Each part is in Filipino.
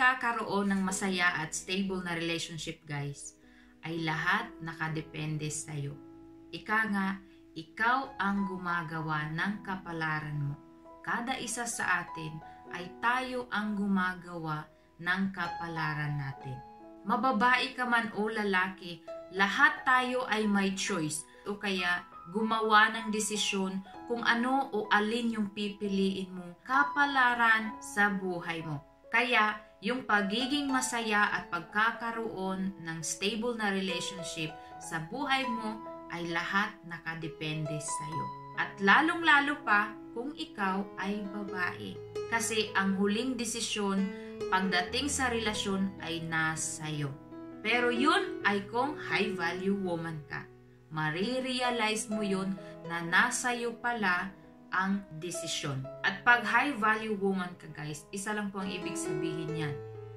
pagkakaroon ng masaya at stable na relationship, guys, ay lahat nakadepende sa'yo. Ika nga, ikaw ang gumagawa ng kapalaran mo. Kada isa sa atin ay tayo ang gumagawa ng kapalaran natin. Mababae ka man o lalaki, lahat tayo ay may choice o kaya gumawa ng desisyon kung ano o alin yung pipiliin mo kapalaran sa buhay mo. Kaya yung pagiging masaya at pagkakaroon ng stable na relationship sa buhay mo ay lahat nakadepende sa'yo. At lalong-lalo pa kung ikaw ay babae. Kasi ang huling desisyon pagdating sa relasyon ay nasa'yo. Pero yun ay kung high value woman ka. Marirealize mo yun na nasa'yo pala ang desisyon. At pag high value woman ka, guys, isa lang po ang ibig sabihin yan.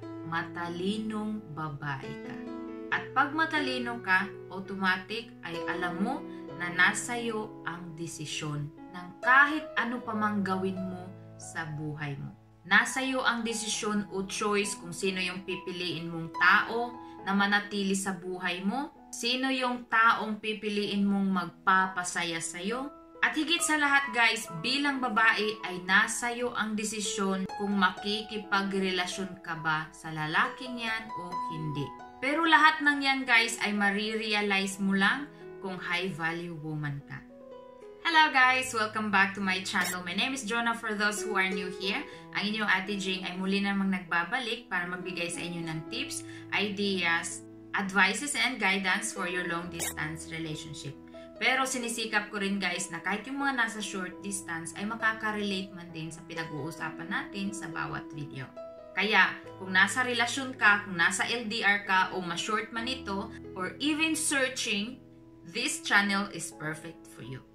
Matalinong babae ka. At pag matalino ka, automatic ay alam mo na nasa'yo ang desisyon ng kahit ano pa mang gawin mo sa buhay mo. Nasa'yo ang desisyon o choice kung sino yung pipiliin mong tao na manatili sa buhay mo, sino yung taong pipiliin mong magpapasaya sa'yo. At higit sa lahat, guys, bilang babae ay nasa'yo ang desisyon kung makikipagrelasyon ka ba sa lalaking yan o hindi. Pero lahat ng yan, guys, ay marirealize mo lang kung high value woman ka. Hello guys! Welcome back to my channel. My name is Jonah for those who are new here. Ang inyong Ate Jing ay muli namang nagbabalik para magbigay sa inyo ng tips, ideas, advices, and guidance for your long distance relationship. Pero sinisikap ko rin, guys, na kahit yung mga nasa short distance ay makaka-relate man din sa pinag-uusapan natin sa bawat video. Kaya kung nasa relasyon ka, kung nasa LDR ka o ma-short man ito, or even searching, this channel is perfect for you.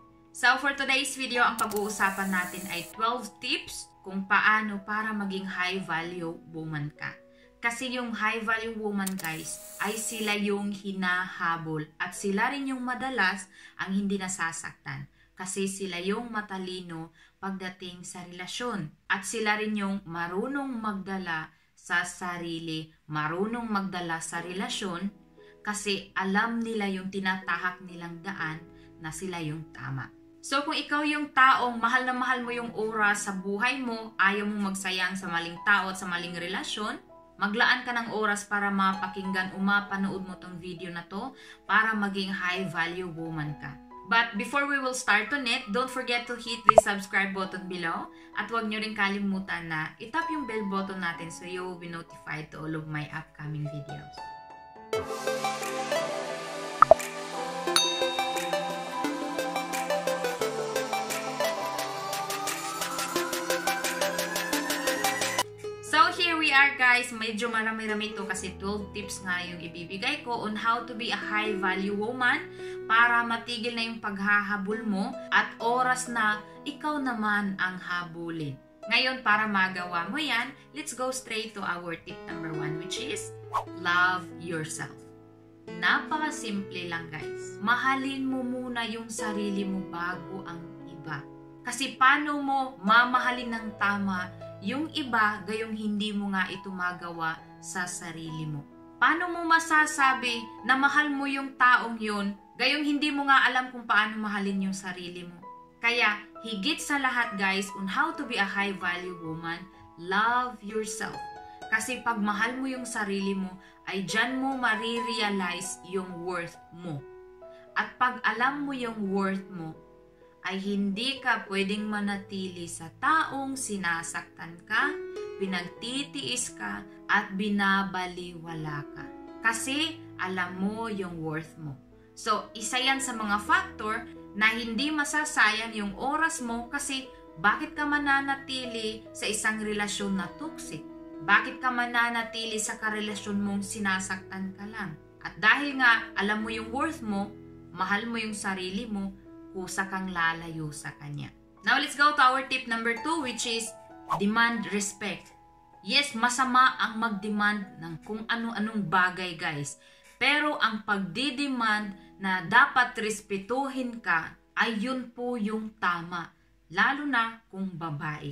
So for today's video, ang pag-uusapan natin ay 12 tips kung paano para maging high value woman ka. Kasi yung high value woman, guys, ay sila yung hinahabol at sila rin yung madalas ang hindi nasasaktan. Kasi sila yung matalino pagdating sa relasyon. At sila rin yung marunong magdala sa sarili, marunong magdala sa relasyon kasi alam nila yung tinatahak nilang daan na sila yung tama. So kung ikaw yung taong mahal na mahal mo yung oras sa buhay mo, ayaw mong magsayang sa maling tao at sa maling relasyon, maglaan ka ng oras para mapakinggan o mapanood mo tong video na to para maging high value woman ka. But before we will start on it, don't forget to hit the subscribe button below at huwag nyo rin kalimutan na itap yung bell button natin so you will be notified to all of my upcoming videos. We are, guys, medyo marami-rami ito kasi 12 tips nga yung ibibigay ko on how to be a high value woman para matigil na yung paghahabol mo at oras na ikaw naman ang habulin. Ngayon, para magawa mo yan, let's go straight to our tip number 1, which is love yourself. Napakasimple lang, guys. Mahalin mo muna yung sarili mo bago ang iba. Kasi paano mo mamahalin ng tama yung iba gayong hindi mo nga ito magawa sa sarili mo? Paano mo masasabi na mahal mo yung taong yun gayong hindi mo nga alam kung paano mahalin yung sarili mo? Kaya higit sa lahat, guys, on how to be a high value woman, love yourself. Kasi pag mahal mo yung sarili mo, ay dyan mo marirealize yung worth mo. At pag alam mo yung worth mo, ay hindi ka pwedeng manatili sa taong sinasaktan ka, pinagtitiis ka, at binabaliwala ka. Kasi alam mo yung worth mo. So, isa yan sa mga factor na hindi masasayang yung oras mo kasi bakit ka mananatili sa isang relasyon na toxic? Bakit ka mananatili sa karelasyon mong sinasaktan ka lang? At dahil nga alam mo yung worth mo, mahal mo yung sarili mo, kusa kang lalayo sa kanya. Now, let's go to our tip number 2, which is demand respect. Yes, masama ang mag-demand ng kung ano-anong bagay, guys. Pero ang pagdidemand na dapat respetuhin ka, ay yun po yung tama. Lalo na kung babae ka.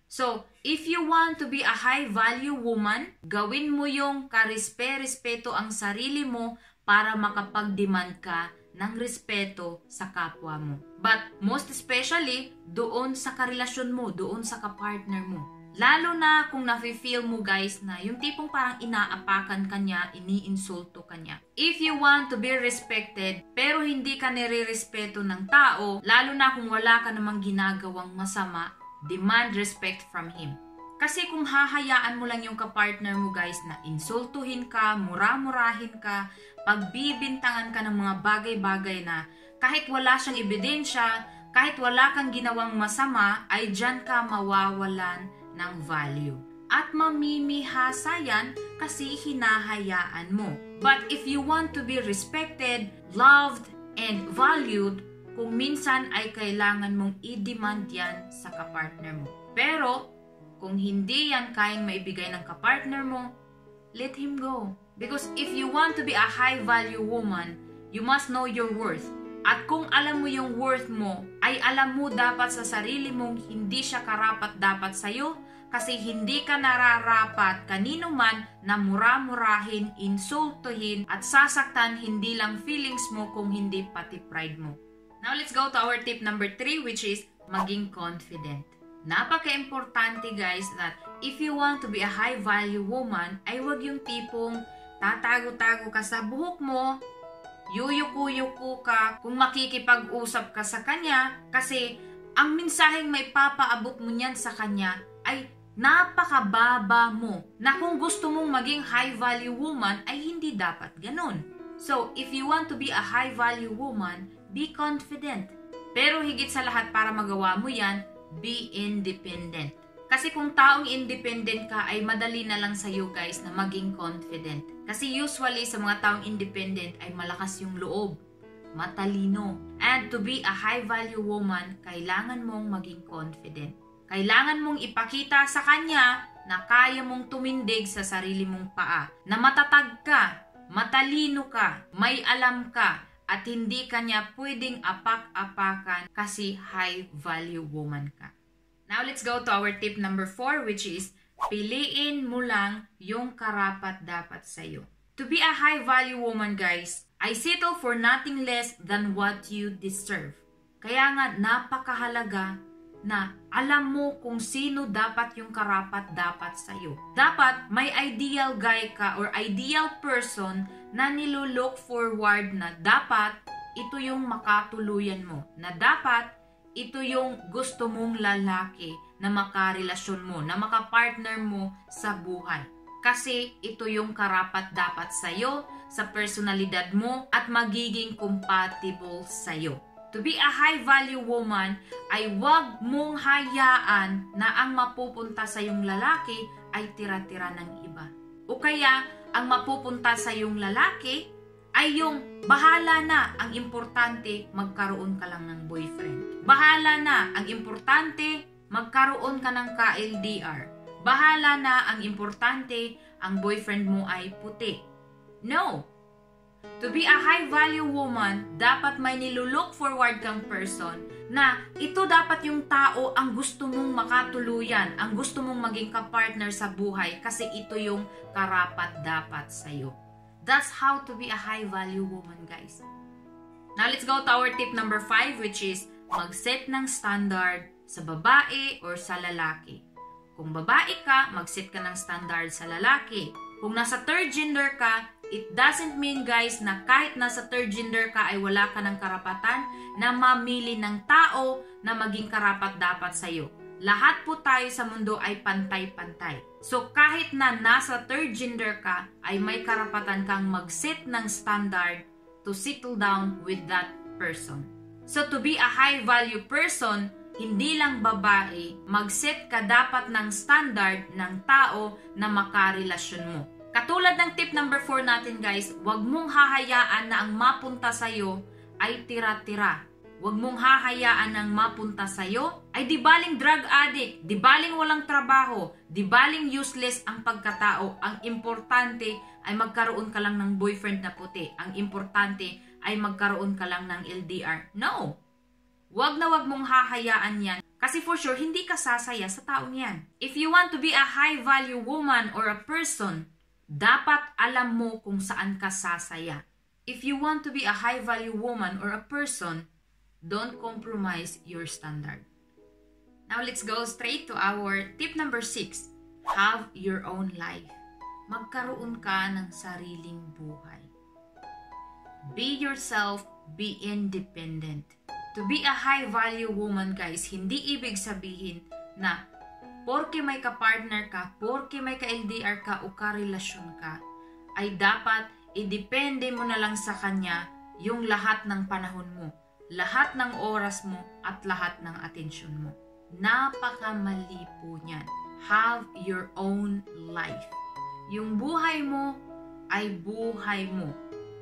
So, if you want to be a high-value woman, gawin mo yung karespeto ang sarili mo para makapag-demand ka ng respeto sa kapwa mo. But most especially, doon sa karelasyon mo, doon sa kapartner mo. Lalo na kung nafe-feel mo guys na yung tipong parang inaapakan ka niya, iniinsulto ka niya. If you want to be respected, pero hindi ka nire-respeto ng tao, lalo na kung wala ka namang ginagawang masama, demand respect from him. Kasi kung hahayaan mo lang yung kapartner mo guys na insultuhin ka, mura-murahin ka, pagbibintangan ka ng mga bagay-bagay na kahit wala siyang ebidensya, kahit wala kang ginawang masama, ay dyan ka mawawalan ng value. At mamimihasa yan kasi hinahayaan mo. But if you want to be respected, loved, and valued, kung minsan ay kailangan mong i-demand yan sa kapartner mo. Pero, kung hindi yan kayang maibigay ng kapartner mo, let him go. Because if you want to be a high-value woman, you must know your worth. At kung alam mo yung worth mo, ay alam mo dapat sa sarili mong hindi siya karapat-dapat sa'yo kasi hindi ka nararapat kanino man na mura-murahin, insultuhin at sasaktan hindi lang feelings mo kung hindi pati pride mo. Now let's go to our tip number 3 which is maging confident. Napaka-importante guys that if you want to be a high-value woman, ay wag yung tipong tatago-tago ka sa buhok mo, yuyuko-yuko ka kung makikipag-usap ka sa kanya kasi ang mensaheng may papaabot mo niyan sa kanya ay napakababa mo na kung gusto mong maging high-value woman ay hindi dapat ganun. So, if you want to be a high-value woman, be confident. Pero higit sa lahat para magawa mo yan, be independent. Kasi kung taong independent ka ay madali na lang sa'yo guys na maging confident. Kasi usually sa mga taong independent ay malakas yung loob, matalino. And to be a high-value woman, kailangan mong maging confident. Kailangan mong ipakita sa kanya na kaya mong tumindig sa sarili mong paa. Na matatag ka, matalino ka, may alam ka, at hindi ka niya pwedeng apak-apakan kasi high-value woman ka. Now, let's go to our tip number 4 which is piliin mo lang yung karapat-dapat sa'yo. To be a high-value woman, guys, I settle for nothing less than what you deserve. Kaya nga, napakahalaga na alam mo kung sino dapat yung karapat-dapat sa'yo. Dapat may ideal guy ka or ideal person na nilook forward na dapat ito yung makatuluyan mo. Na dapat ito yung gusto mong lalaki na makarelasyon mo, na makapartner mo sa buhay. Kasi ito yung karapat-dapat sa'yo, sa personalidad mo, at magiging compatible sa'yo. To be a high-value woman ay huwag mong hayaan na ang mapupunta sa iyong lalaki ay tira-tira ng iba. O kaya, ang mapupunta sa iyong lalaki ay yung bahala na, ang importante magkaroon ka lang ng boyfriend. Bahala na, ang importante magkaroon ka ng ka-LDR. Bahala na, ang importante ang boyfriend mo ay puti. No! To be a high-value woman, dapat may nilulook forward kang person na ito dapat yung tao ang gusto mong makatuluyan, ang gusto mong maging kapartner sa buhay kasi ito yung karapat-dapat sa'yo. That's how to be a high-value woman, guys. Now, let's go to our tip number 5 which is mag-set ng standard sa babae or sa lalaki. Kung babae ka, mag-set ka ng standard sa lalaki. Kung nasa third gender ka, it doesn't mean guys na kahit nasa third gender ka ay wala ka ng karapatan na mamili ng tao na maging karapat-dapat sa'yo. Lahat po tayo sa mundo ay pantay-pantay. So kahit na nasa third gender ka ay may karapatan kang mag-set ng standard to settle down with that person. So to be a high-value person, hindi lang babae, mag-set ka dapat ng standard ng tao na makarelasyon mo. Katulad ng tip number 4 natin guys, huwag mong hahayaan na ang mapunta sa'yo ay tira-tira. Huwag mong hahayaan na ang mapunta sa'yo ay di baling drug addict, di baling walang trabaho, di baling useless ang pagkatao. Ang importante ay magkaroon ka lang ng boyfriend na puti. Ang importante ay magkaroon ka lang ng LDR. No! Huwag na huwag mong hahayaan yan Kasi for sure, hindi ka sasaya sa taong yan. If you want to be a high-value woman or a person, dapat alam mo kung saan ka sasaya. If you want to be a high-value woman or a person, don't compromise your standard. Now, let's go straight to our tip number 6. Have your own life. Magkaroon ka ng sariling buhay. Be yourself, be independent. To be a high-value woman, guys, hindi ibig sabihin na porke may ka-partner ka, porke may ka-LDR ka o ka-relasyon ka, ay dapat idepende mo na lang sa kanya yung lahat ng panahon mo, lahat ng oras mo, at lahat ng atensyon mo. Napakamali po niyan. Have your own life. Yung buhay mo ay buhay mo.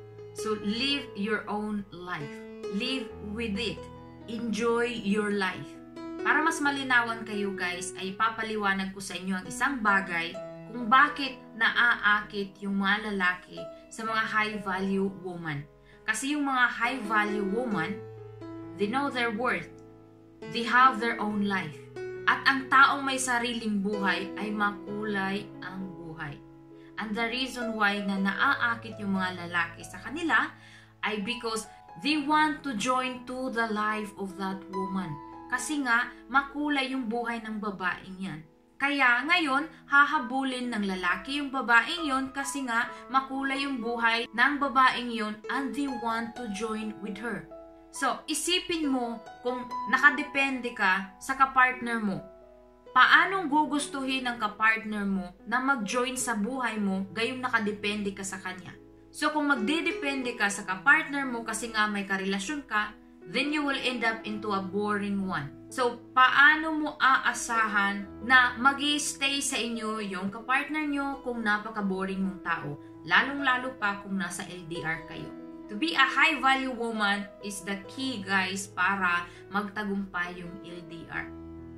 So, live your own life. Live with it. Enjoy your life. Para mas malinawan kayo, guys, ay papaliwanag ko sa inyo ang isang bagay kung bakit naaakit yung mga lalaki sa mga high-value woman. Kasi yung mga high-value woman, they know their worth. They have their own life. At ang taong may sariling buhay ay makulay ang buhay. And the reason why na naaakit yung mga lalaki sa kanila ay because they want to join to the life of that woman. Kasi nga, makulay yung buhay ng babaeng yan. Kaya ngayon, hahabulin ng lalaki yung babaeng yon kasi nga makulay yung buhay ng babaeng yon and they want to join with her. So, isipin mo kung nakadepende ka sa kapartner mo. Paanong gugustuhin ng kapartner mo na mag-join sa buhay mo gayong nakadepende ka sa kanya? So, kung magdedepende ka sa kapartner mo kasi nga may karelasyon ka, then you will end up into a boring one. So, paano mo aasahan na mag-i-stay sa inyo yung kapartner nyo kung napaka-boring mong tao? Lalong-lalo pa kung nasa LDR kayo. To be a high-value woman is the key, guys, para magtagumpay yung LDR.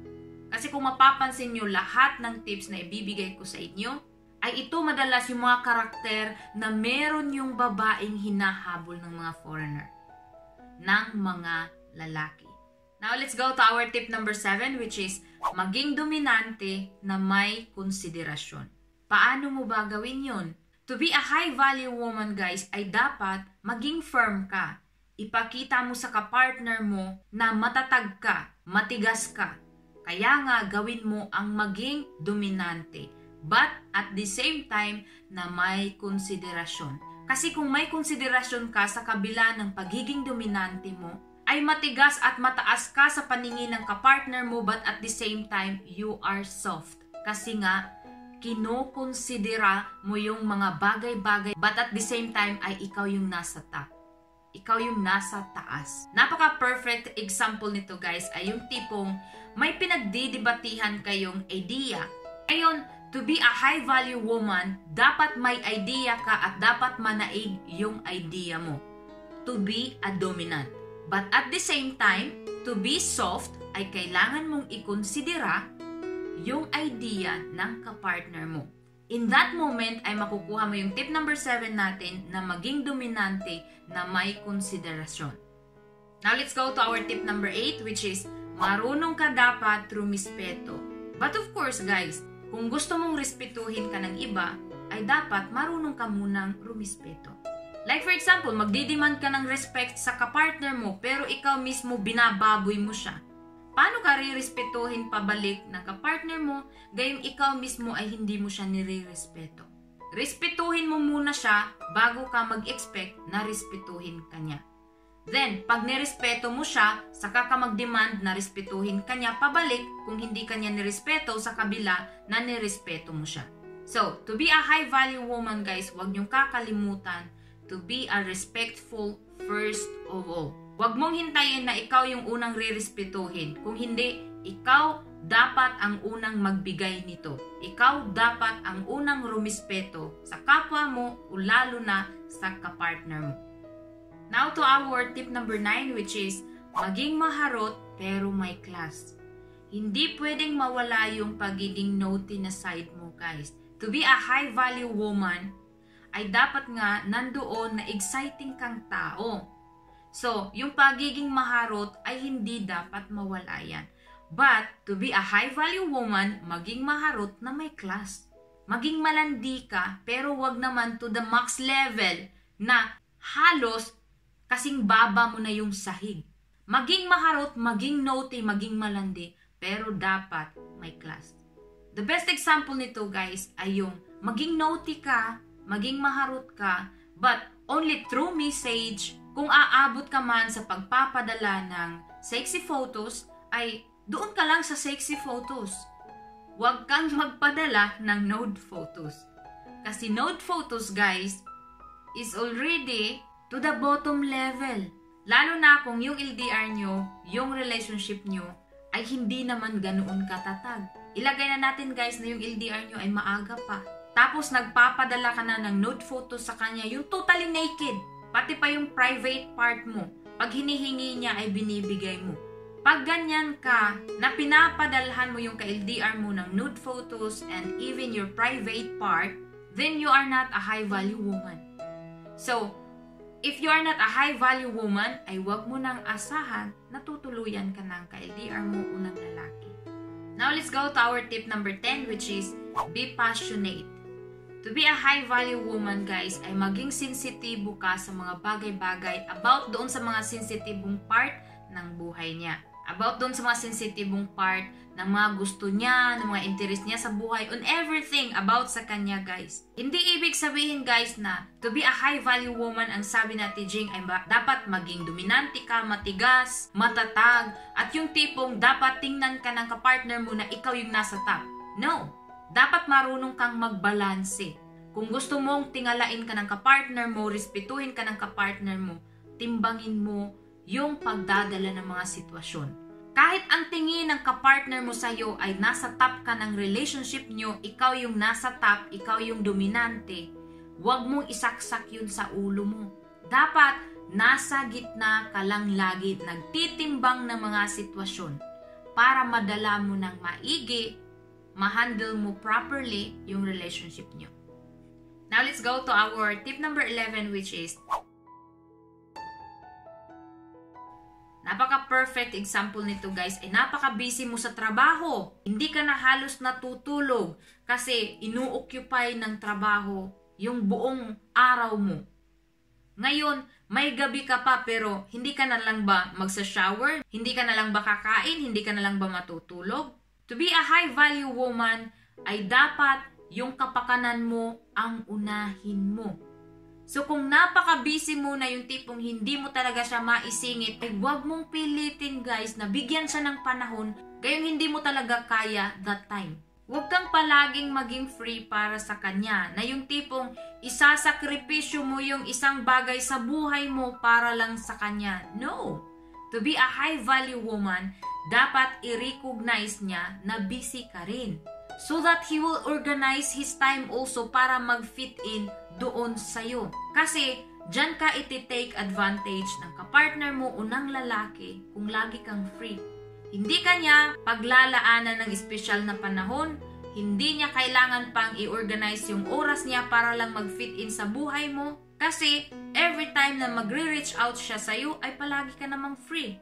Kasi kung mapapansin nyo, lahat ng tips na ibibigay ko sa inyo, ay ito madalas yung mga karakter na meron yung babaeng hinahabol ng mga foreigner, ng mga lalaki. Now, let's go to our tip number 7, which is maging dominante na may konsiderasyon. Paano mo ba gawin yun? To be a high-value woman, guys, ay dapat maging firm ka. Ipakita mo sa kapartner mo na matatag ka, matigas ka. Kaya nga, gawin mo ang maging dominante. But at the same time, na may konsiderasyon. Kasi kung may konsiderasyon ka sa kabila ng pagiging dominante mo, ay matigas at mataas ka sa paningin ng kapartner mo, but at the same time, you are soft. Kasi nga, kinokonsidera mo yung mga bagay-bagay, but at the same time, ay ikaw yung nasa top. Ikaw yung nasa taas. Napaka-perfect example nito, guys, ay yung tipong may pinagdidebatihan kayong idea. Ngayon, to be a high-value woman, dapat may idea ka at dapat manaig yung idea mo. To be a dominant. But at the same time, to be soft, ay kailangan mong ikonsidera yung idea ng kapartner mo. In that moment, ay makukuha mo yung tip number 7 natin na maging dominante na may konsiderasyon. Now, let's go to our tip number 8, which is marunong ka dapat rumispeto. But of course, guys, kung gusto mong respetuhin ka ng iba, ay dapat marunong ka munang rumispeto. Like for example, magdidemand ka ng respect sa kapartner mo, pero ikaw mismo binababoy mo siya. Paano ka rirespetuhin pabalik ng kapartner mo, gayong ikaw mismo ay hindi mo siya nire-respeto? Respetuhin mo muna siya bago ka mag-expect na respetuhin ka niya. Then, pag nirespeto mo siya, saka ka mag-demand na respetuhin ka niya pabalik kung hindi ka niya nirespeto sa kabila na nirespeto mo siya. So, to be a high-value woman, guys, huwag niyong kakalimutan to be a respectful first of all. Huwag mong hintayin na ikaw yung unang re-respetuhin. Kung hindi, ikaw dapat ang unang magbigay nito. Ikaw dapat ang unang rumispeto sa kapwa mo o lalo na sa kapartner mo. Now to our tip number 9, which is maging maharot pero may class. Hindi pwedeng mawala yung pagiging naughty na side mo, guys. To be a high-value woman, ay dapat nga nandoon na exciting kang tao. So, yung pagiging maharot ay hindi dapat mawala yan. But, to be a high-value woman, maging maharot na may class. Maging malandi ka, pero wag naman to the max level na halos kasing baba mo na yung sahig. Maging maharot, maging naughty, maging malandi, pero dapat may class. The best example nito guys ay yung maging naughty ka, maging maharot ka, but only through message, kung aabot ka man sa pagpapadala ng sexy photos, ay doon ka lang sa sexy photos. Huwag kang magpadala ng nude photos. Kasi nude photos, guys, is already to the bottom level. Lalo na kung yung LDR nyo, yung relationship nyo, ay hindi naman ganoon katatag. Ilagay na natin, guys, na yung LDR nyo ay maaga pa. Tapos nagpapadala ka na ng nude photos sa kanya, yung totally naked. Pati pa yung private part mo. Pag hinihingi niya ay binibigay mo. Pag ganyan ka, na pinapadalhan mo yung ka-LDR mo ng nude photos and even your private part, then you are not a high-value woman. So, if you are not a high-value woman, ay huwag mo nang asahan na tutuluyan ka ng ka-LDR mo unang lalaki. Now, let's go to our tip number 10, which is be passionate. To be a high-value woman, guys, ay maging sensitibo ka sa mga bagay-bagay about doon sa mga sensitibong part ng buhay niya. About doon sa mga sensitibong part ng mga gusto niya, ng mga interest niya sa buhay, on everything about sa kanya, guys. Hindi ibig sabihin, guys, na to be a high-value woman, ang sabi natin, Jing, ay dapat maging dominante ka, matigas, matatag, at yung tipong dapat tingnan ka ng kapartner mo na ikaw yung nasa top. No! Dapat marunong kang magbalanse. Kung gusto mong tingalain ka ng kapartner mo, respetuhin ka ng kapartner mo, timbangin mo yung pagdadala ng mga sitwasyon. Kahit ang tingin ng kapartner mo sa'yo ay nasa top ka ng relationship nyo, ikaw yung nasa top, ikaw yung dominante, huwag mong isaksak yun sa ulo mo. Dapat nasa gitna ka lang lagi, nagtitimbang ng mga sitwasyon para madala mo ng maigi, ma-handle mo properly yung relationship nyo. Now, let's go to our tip number 11, which is napaka-perfect example nito, guys, ay napaka-busy mo sa trabaho. Hindi ka na halos natutulog kasi inu-occupy ng trabaho yung buong araw mo. Ngayon, may gabi ka pa pero hindi ka na lang ba magsa-shower? Hindi ka na lang ba kakain? Hindi ka na lang ba matutulog? To be a high-value woman ay dapat yung kapakanan mo ang unahin mo. So kung napaka-busy mo na yung tipong hindi mo talaga siya maisingit, ay huwag mong pilitin, guys, na bigyan siya ng panahon kayong hindi mo talaga kaya that time. Huwag kang palaging maging free para sa kanya, na yung tipong isasakripisyo mo yung isang bagay sa buhay mo para lang sa kanya. No! To be a high-value woman, dapat i-recognize niya na busy ka rin. So that he will organize his time also para mag-fit in doon sa'yo. Kasi, dyan ka iti-take advantage ng kapartner mo unang lalaki kung lagi kang free. Hindi ka niya paglalaanan ng espesyal na panahon, hindi niya kailangan pang i-organize yung oras niya para lang mag-fit in sa buhay mo. Kasi, every time na magre-reach out siya sa'yo, ay palagi ka namang free.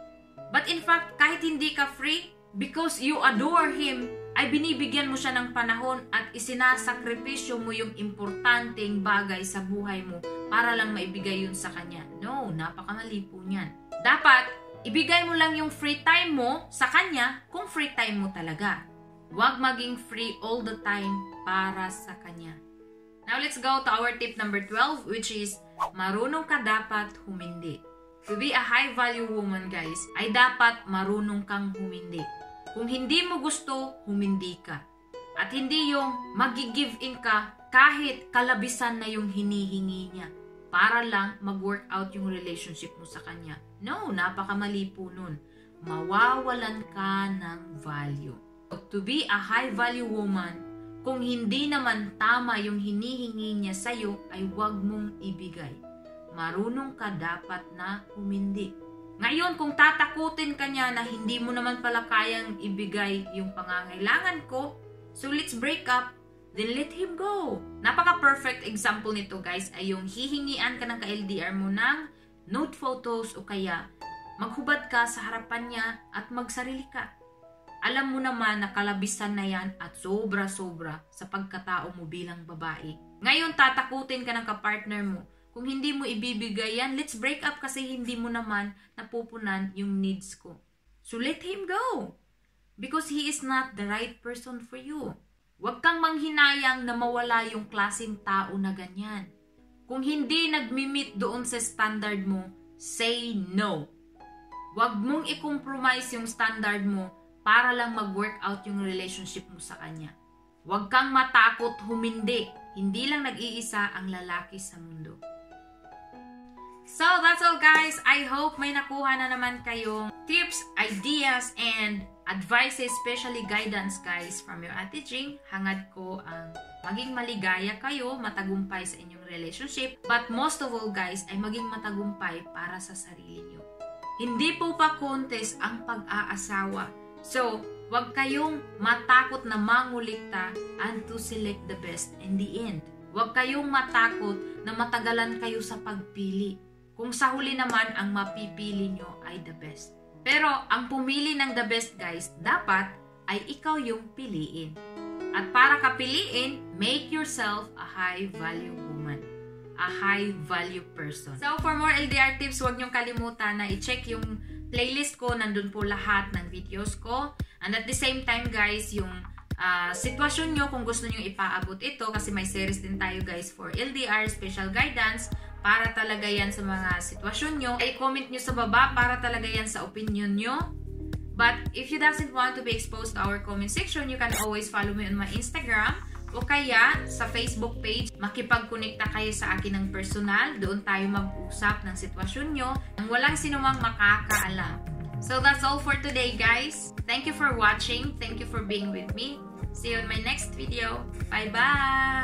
But in fact, kahit hindi ka free, because you adore him, ay binibigyan mo siya ng panahon at isinasakripisyo mo yung importanteng bagay sa buhay mo para lang maibigay yun sa kanya. No, napakamali po niyan. Dapat, ibigay mo lang yung free time mo sa kanya kung free time mo talaga. Huwag maging free all the time para sa kanya. Now, let's go to our tip number 12, which is marunong ka dapat humindi. To be a high-value woman, guys, ay dapat marunong kang humindi. Kung hindi mo gusto, humindi ka. At hindi yung magi-give in ka kahit kalabisan na yung hinihingi niya para lang mag-work out yung relationship mo sa kanya. No, napakamali po nun. Mawawalan ka ng value. To be a high-value woman, kung hindi naman tama yung hinihingi niya sa'yo, ay huwag mong ibigay. Marunong ka dapat na humindi. Ngayon, kung tatakutin ka niya na hindi mo naman pala kayang ibigay yung pangangailangan ko, so let's break up, then let him go. Napaka-perfect example nito, guys, ay yung hihingian ka ng ka-LDR mo ng nude photos o kaya maghubad ka sa harapan niya at magsarili ka. Alam mo naman na kalabisan na yan at sobra-sobra sa pagkatao mo bilang babae. Ngayon, tatakutin ka ng kapartner mo. Kung hindi mo ibibigay yan, let's break up kasi hindi mo naman napupunan yung needs ko. So let him go. Because he is not the right person for you. Huwag kang manghinayang na mawala yung klaseng tao na ganyan. Kung hindi nagmi-meet doon sa standard mo, say no. Huwag mong i-compromise yung standard mo para lang mag-workout yung relationship mo sa kanya. Huwag kang matakot humindi. Hindi lang nag-iisa ang lalaki sa mundo. So, that's all guys. I hope may nakuha na naman kayong tips, ideas, and advices, especially guidance guys from your Ate Jing. Hangad ko ang maging maligaya kayo, matagumpay sa inyong relationship. But most of all guys, ay maging matagumpay para sa sarili nyo. Hindi po pa contest ang pag-aasawa. So, huwag kayong matakot na mangulikta and to select the best in the end. Huwag kayong matakot na matagalan kayo sa pagpili. Kung sa huli naman ang mapipili nyo ay the best. Pero ang pumili ng the best guys, dapat ay ikaw yung piliin. At para ka piliin, make yourself a high value woman. A high value person. So for more LDR tips, huwag nyong kalimutan na i-check yung playlist ko. Nandun po lahat ng videos ko. And at the same time guys, yung sitwasyon nyo kung gusto nyo ipaabot ito, kasi may series din tayo guys for LDR, special guidance, para talaga yan sa mga sitwasyon nyo. Ay comment nyo sa baba para talaga yan sa opinion nyo. But if you doesn't want to be exposed to our comment section, you can always follow me on my Instagram o kaya sa Facebook page. Makipag-connecta kayo sa akin ng personal. Doon tayo mag-usap ng sitwasyon nyo nang walang sinumang makakaalam. So that's all for today guys. Thank you for watching. Thank you for being with me. See you in my next video. Bye-bye!